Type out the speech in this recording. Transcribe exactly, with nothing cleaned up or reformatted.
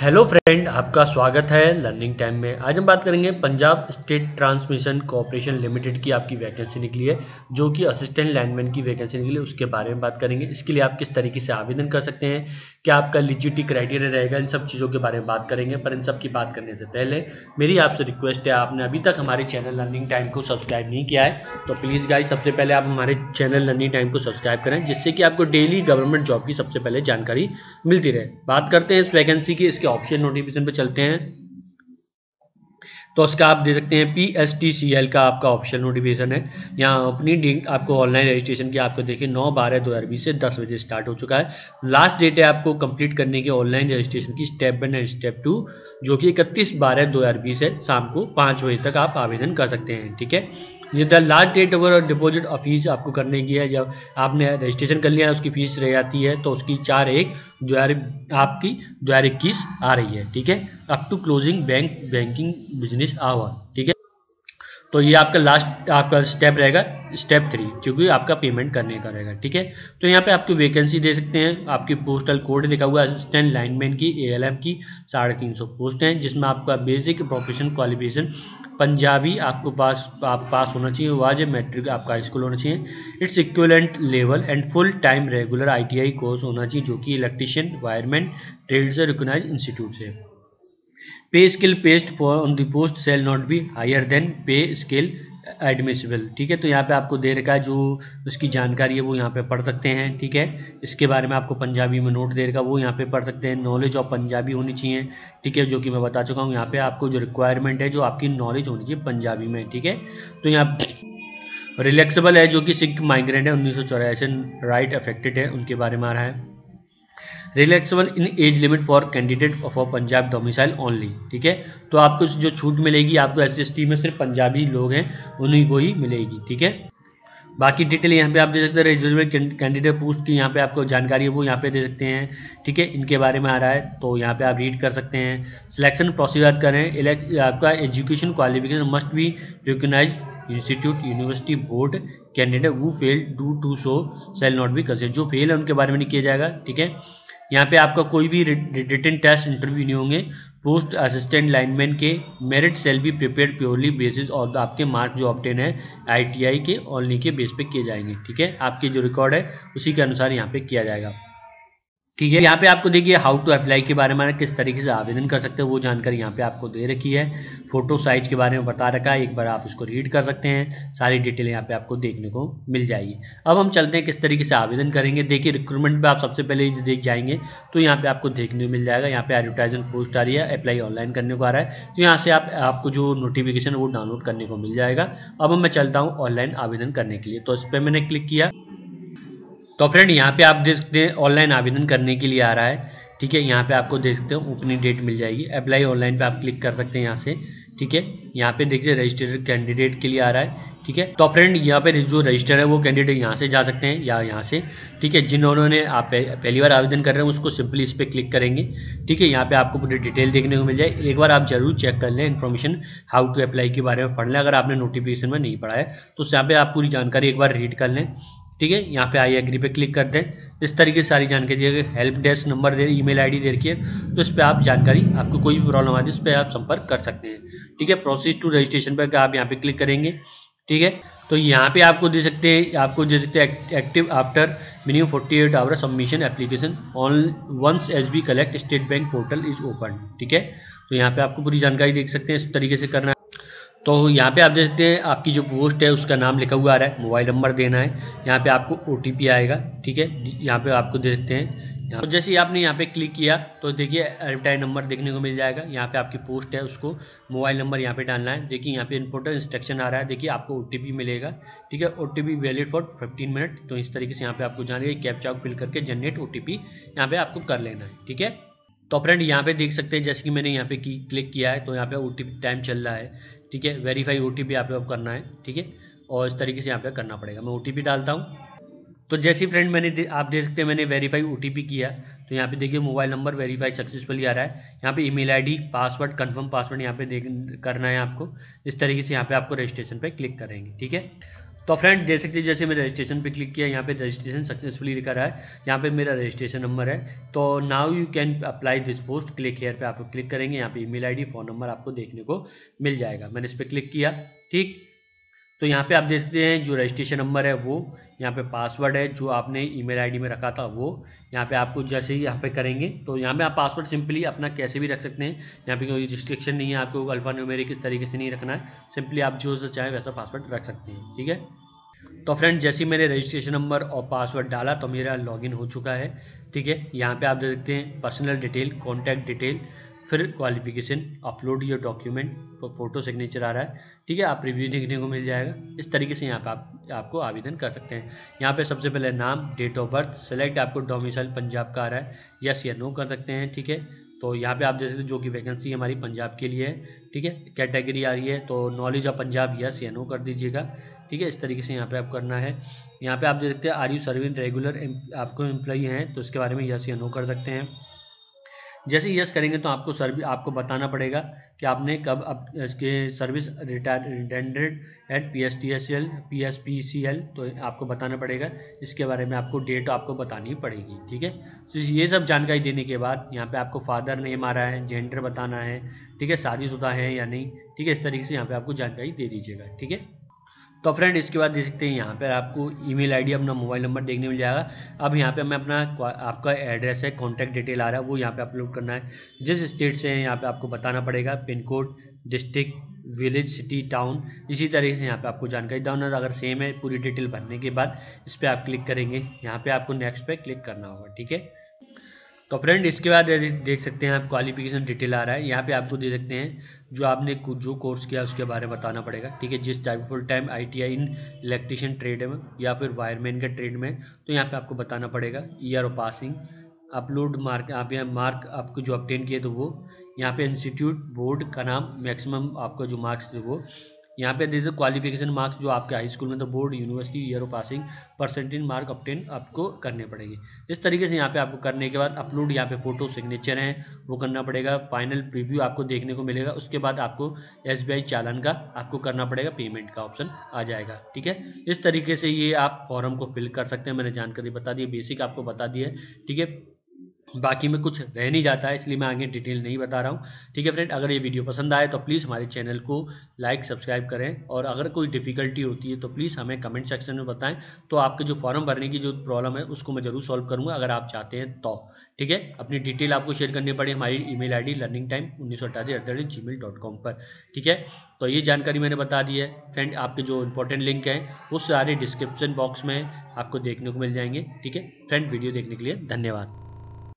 Hello friend, आपका स्वागत है लर्निंग टाइम में। आज हम बात करेंगे Punjab state transmission corporation limited की आपकी वैकेंसी निकली है, जो कि असिस्टेंट लाइनमैन की वैकेंसी निकली है, उसके बारे में बात करेंगे। इसके लिए आप किस तरीके से आवेदन कर सकते हैं, क्या आपका एलिजिबिलिटी क्राइटेरिया रहेगा, इन सब चीज़ों के बारे में बात करेंगे। पर इन सब की बात करने से पहले मेरी आपसे रिक्वेस्ट है, आपने अभी तक हमारे चैनल लर्निंग टाइम को सब्सक्राइब नहीं किया है तो प्लीज़ गाइस सबसे पहले आप हमारे चैनल लर्निंग टाइम को सब्सक्राइब करें, जिससे कि आपको डेली गवर्नमेंट जॉब की सबसे पहले जानकारी मिलती रहे। बात करते हैं इस वैकेंसी की, इसके ऑप्शन नोटिफिकेशन पे चलते हैं। तो उसका आप दे सकते हैं P S T C L का आपका ऑप्शन नोटिफिकेशन है। यहाँ अपनी आपको ऑनलाइन रजिस्ट्रेशन की आपको देखिए नौ बारह दो हज़ार बीस से दस बजे स्टार्ट हो चुका है। लास्ट डेट है आपको कंप्लीट करने की ऑनलाइन रजिस्ट्रेशन की step one and step two, जो कि इकतीस बारह दो हज़ार बीस है। शाम को पाँच बजे तक आप आवेदन कर सकते हैं। ठीक है, ये द लास्ट डेट और डिपॉजिट ऑफ फीस आपको करने की है। जब आपने रजिस्ट्रेशन कर लिया है, उसकी फीस रह जाती है तो उसकी चार एक दो हज़ार आपकी दो हज़ार इक्कीस आ रही है। ठीक है, up to closing bank banking business hour. ठीक है, तो ये आपका लास्ट आपका स्टेप रहेगा, स्टेप थ्री, क्योंकि आपका पेमेंट करने का रहेगा। ठीक है, तो यहाँ पे आपकी वैकेंसी दे सकते हैं। आपकी पोस्टल कोड लिखा हुआ है असिस्टेंट लाइनमैन की ए एल एम की साढ़े तीन सौ पोस्ट हैं, जिसमें आपका बेसिक प्रोफेशनल क्वालिफिकेशन पंजाबी आपको पास आप पास होना चाहिए, वाजिब मैट्रिक आपका हाई स्कूल होना चाहिए, its equivalent level and full time regular I T I course होना चाहिए, जो कि इलेक्ट्रीशियन वायरमैन ट्रेड से रिकॉग्नाइज्ड इंस्टीट्यूट से। Pay scale paste for on the post shall not be higher than pay scale admissible. ठीक है, तो यहाँ पे आपको दे रखा है जो उसकी जानकारी है वो यहाँ पे पढ़ सकते हैं। ठीक है, इसके बारे में आपको पंजाबी में नोट दे रखा है वो यहाँ पे पढ़ सकते हैं। नॉलेज ऑफ पंजाबी होनी चाहिए। ठीक है, जो कि मैं बता चुका हूँ। यहाँ पे आपको जो रिक्वायरमेंट है, जो आपकी नॉलेज होनी चाहिए पंजाबी में। ठीक है, तो यहाँ रिलैक्सेबल है, जो कि सिख माइग्रेंट है, उन्नीस सौ चौरासी राइट अफेक्टेड है, उनके बारे में आ रहा है। Relaxable in age limit for candidate for Punjab domicile only. ठीक है, तो आपको जो छूट मिलेगी आपको एस सी एस टी में सिर्फ पंजाबी लोग हैं उन्हीं को ही मिलेगी। ठीक है, बाकी डिटेल यहाँ पे आप दे सकते हैं। रजिस्टर्ड कैंडिडेट पोस्ट की यहाँ पे आपको जानकारी है वो यहाँ पे दे सकते हैं। ठीक है, इनके बारे में आ रहा है तो यहाँ पे आप रीड कर सकते हैं। सिलेक्शन प्रोसीजर करें, आपका education qualification must be recognize institute university board candidate वो fail due to so shall not be consider. जो फेल है उनके बारे में नहीं किया जाएगा। ठीक है, यहाँ पे आपका कोई भी रिटन टेस्ट इंटरव्यू नहीं होंगे। पोस्ट असिस्टेंट लाइनमैन के merit shall be prepare purely basis और आपके मार्क जो ऑब्टेन है आईटीआई के ओनली के बेस पे किए जाएंगे। ठीक है, आपकी जो रिकॉर्ड है उसी के अनुसार यहाँ पे किया जाएगा। ठीक है, यहाँ पे आपको देखिए हाउ टू अप्लाई के बारे में किस तरीके से आवेदन कर सकते हैं वो जानकारी यहाँ पे आपको दे रखी है। फोटो साइज के बारे में बता रखा है, एक बार आप इसको रीड कर सकते हैं। सारी डिटेल यहाँ पे आपको देखने को मिल जाएगी। अब हम चलते हैं किस तरीके से आवेदन करेंगे। देखिए रिक्रूटमेंट पे आप सबसे पहले देख जाएंगे तो यहाँ पे आपको देखने को मिल जाएगा। यहाँ पे एडवर्टाइजमेंट पोस्ट आ रही है, अप्लाई ऑनलाइन करने को आ रहा है, तो यहाँ से आप आपको जो नोटिफिकेशन है वो डाउनलोड करने को मिल जाएगा। अब मैं चलता हूँ ऑनलाइन आवेदन करने के लिए, तो इस पर मैंने क्लिक किया। तो फ्रेंड यहाँ पे आप देख सकते हैं ऑनलाइन आवेदन करने के लिए आ रहा है। ठीक है, यहाँ पे आपको देख सकते हो ओपनिंग डेट मिल जाएगी। अप्लाई ऑनलाइन पे आप क्लिक कर सकते हैं यहाँ से। ठीक है, यहाँ पे देखिए रजिस्टर्ड कैंडिडेट के लिए आ रहा है। ठीक है, तो फ्रेंड यहाँ पे जो रजिस्टर है वो कैंडिडेट यहाँ से जा सकते हैं या यहाँ से। ठीक है, जिन्होंने आप पहली बार आवेदन कर रहे हैं उसको सिंपली इस पर क्लिक करेंगे। ठीक है, यहाँ पे आपको पूरी डिटेल देखने को मिल जाए। एक बार आप जरूर चेक कर लें, इन्फॉर्मेशन हाउ टू अप्लाई के बारे में पढ़ लें। अगर आपने नोटिफिकेशन में नहीं पढ़ा है तो यहाँ पे आप पूरी जानकारी एक बार रीड कर लें। ठीक है, यहाँ पे आई एग्री पे क्लिक कर दें। इस तरीके से सारी जानकारी दी गई। हेल्प डेस्क नंबर दे, ईमेल आईडी दे रखी है, तो इस पर आप जानकारी, आपको कोई भी प्रॉब्लम आती है इस पर आप संपर्क कर सकते हैं। ठीक है, प्रोसीड टू रजिस्ट्रेशन पर आप यहाँ पे क्लिक करेंगे। ठीक है, तो यहाँ पे आपको दे सकते हैं आपको दे सकते हैं active after minimum forty eight hour submission application on once S B collect State Bank portal is open. ठीक है, तो यहाँ पे आपको पूरी जानकारी देख सकते हैं, इस तरीके से करना है। तो यहाँ पे आप देख सकते हैं आपकी जो पोस्ट है उसका नाम लिखा हुआ आ रहा है, मोबाइल नंबर देना है, यहाँ पे आपको ओटीपी आएगा। ठीक है, यहाँ पे आपको दे सकते हैं। तो जैसे ही आपने यहाँ पे क्लिक किया तो देखिए एडवर्टाइज नंबर देखने को मिल जाएगा। यहाँ पे आपकी पोस्ट है उसको मोबाइल नंबर यहाँ पे डालना है। देखिए यहाँ पे इम्पोर्टेंट इंस्ट्रक्शन आ रहा है, देखिए आपको ओटीपी मिलेगा। ठीक है, OTP valid for fifteen minute. तो इस तरीके से यहाँ पे आपको जानकारी कैप्चा फिल करके जनरेट ओटीपी यहाँ पे आपको कर लेना है। ठीक है, तो फ्रेंड यहाँ पे देख सकते हैं जैसे कि मैंने यहाँ पे की क्लिक किया है तो यहाँ पे ओटीपी टाइम चल रहा है। ठीक है, वेरीफाई ओटीपी यहाँ पे अब करना है। ठीक है, और इस तरीके से यहाँ पे करना पड़ेगा। मैं ओटीपी डालता हूँ। तो जैसे फ्रेंड मैंने दे, आप देख सकते हैं मैंने वेरीफाई ओटीपी किया तो यहाँ पे देखिए मोबाइल नंबर वेरीफाई सक्सेसफुली आ रहा है। यहाँ पे email ID password confirm password यहाँ पे देख करना है आपको। इस तरीके से यहाँ पे आपको रजिस्ट्रेशन पे क्लिक करेंगे। ठीक है, तो फ्रेंड देख सकते हैं जैसे मैंने रजिस्ट्रेशन पे क्लिक किया, यहाँ पे रजिस्ट्रेशन सक्सेसफुली लिखा रहा है, यहाँ पे मेरा रजिस्ट्रेशन नंबर है। तो now you can apply this post, click here पे आप क्लिक करेंगे, यहाँ पे ईमेल आईडी फ़ोन नंबर आपको देखने को मिल जाएगा। मैंने इस पर क्लिक किया, ठीक। तो यहाँ पे आप देख सकते हैं जो रजिस्ट्रेशन नंबर है वो, यहाँ पे पासवर्ड है जो आपने ईमेल आईडी में रखा था वो, यहाँ पे आपको जैसे ही यहाँ पे करेंगे तो यहाँ पे आप पासवर्ड सिंपली अपना कैसे भी रख सकते हैं, यहाँ पे कोई रिस्ट्रिक्शन नहीं है, आपको अल्फा न्यूमेरिक इस तरीके से नहीं रखना है, सिंपली आप जो सा चाहें वैसा पासवर्ड रख सकते हैं, ठीक है। तो फ्रेंड जैसे ही मैंने रजिस्ट्रेशन नंबर और पासवर्ड डाला तो मेरा लॉगिन हो चुका है, ठीक है। यहाँ पे आप देख सकते हैं पर्सनल डिटेल, कॉन्टैक्ट डिटेल, फिर qualification, upload your document, photo signature आ रहा है, ठीक है। आप रिव्यू देखने को मिल जाएगा। इस तरीके से यहाँ पे आप आपको आवेदन कर सकते हैं। यहाँ पे सबसे पहले नाम, डेट ऑफ बर्थ, सेलेक्ट आपको डोमिसाइल पंजाब का आ रहा है, यस या नो कर सकते हैं, ठीक है। तो यहाँ पे आप देख सकते हैं जो कि वैकेंसी हमारी पंजाब के लिए है, ठीक है। कैटेगरी आ रही है तो नॉलेज ऑफ पंजाब यस या नो कर दीजिएगा, ठीक है। इस तरीके से यहाँ पे आप करना है। यहाँ पे आप देख सकते हैं आर यू सर्विंग रेगुलर, आपको एम्प्लॉई हैं तो उसके बारे में यस या नो कर सकते हैं। जैसे यस करेंगे तो आपको सर्विस आपको बताना पड़ेगा कि आपने कब अब इसके service rendered at P S T S L P S P C L, तो आपको बताना पड़ेगा, इसके बारे में आपको डेट आपको बतानी पड़ेगी, ठीक है। तो ये सब जानकारी देने के बाद यहाँ पे आपको फादर नेम आ रहा है, जेंडर बताना है, ठीक है, शादीशुदा है या नहीं, ठीक है। इस तरीके से यहाँ पे आपको जानकारी दे दीजिएगा, ठीक है। तो फ्रेंड इसके बाद देख सकते हैं यहाँ पर आपको ईमेल आईडी, अपना मोबाइल नंबर देखने मिल जाएगा। अब यहाँ पे मैं अपना आपका एड्रेस है, कॉन्टैक्ट डिटेल आ रहा है वो यहाँ पे अपलोड करना है। जिस स्टेट से हैं यहाँ पे आपको बताना पड़ेगा, pin code, district, village, city, town, इसी तरीके से यहाँ पे आपको जानकारी देना। अगर सेम है पूरी डिटेल भरने के बाद इस पर आप क्लिक करेंगे, यहाँ पे आपको नेक्स्ट पे क्लिक करना होगा, ठीक है। तो फ्रेंड इसके बाद देख सकते हैं आप क्वालिफिकेशन डिटेल आ रहा है, यहाँ पे आपको दे सकते हैं जो आपने जो कोर्स किया उसके बारे में बताना पड़ेगा, ठीक है। जिस type full time ITI in electrician trade में या फिर वायरमैन के ट्रेड में, तो यहाँ पे आपको बताना पड़ेगा year of passing, upload mark, आप यहाँ मार्क आपको जो ऑब्टेन किए तो वो, यहाँ पे इंस्टीट्यूट बोर्ड का नाम, मैक्सिमम आपका जो मार्क्स थे वो, यहाँ पे दीजिए क्वालिफिकेशन मार्क्स जो आपके हाई स्कूल में तो board, university, year of passing, percentage mark obtain आपको करने पड़ेंगे। इस तरीके से यहाँ पे आपको करने के बाद अपलोड, यहाँ पे फोटो सिग्नेचर हैं वो करना पड़ेगा। फाइनल प्रीव्यू आपको देखने को मिलेगा, उसके बाद आपको एसबीआई चालान का आपको करना पड़ेगा, पेमेंट का ऑप्शन आ जाएगा, ठीक है। इस तरीके से ये आप फॉर्म को फिल कर सकते हैं। मैंने जानकारी बता दी, बेसिक आपको बता दी है, ठीक है। बाकी में कुछ रह नहीं जाता है इसलिए मैं आगे डिटेल नहीं बता रहा हूँ, ठीक है फ्रेंड। अगर ये वीडियो पसंद आए तो प्लीज़ हमारे चैनल को लाइक सब्सक्राइब करें, और अगर कोई डिफ़िकल्टी होती है तो प्लीज़ हमें कमेंट सेक्शन में बताएं, तो आपके जो फॉर्म भरने की जो प्रॉब्लम है उसको मैं ज़रूर सॉल्व करूँगा अगर आप चाहते हैं तो, ठीक है। अपनी डिटेल आपको शेयर करनी पड़ी हमारी email I D learning time उन्नीस सौ अट्ठासी at the rate Gmail dot com पर, ठीक है। तो ये जानकारी मैंने बता दी है फ्रेंड। आपके जो इंपॉर्टेंट लिंक हैं वो सारे डिस्क्रिप्शन बॉक्स में आपको देखने को मिल जाएंगे, ठीक है फ्रेंड। वीडियो देखने के लिए धन्यवाद।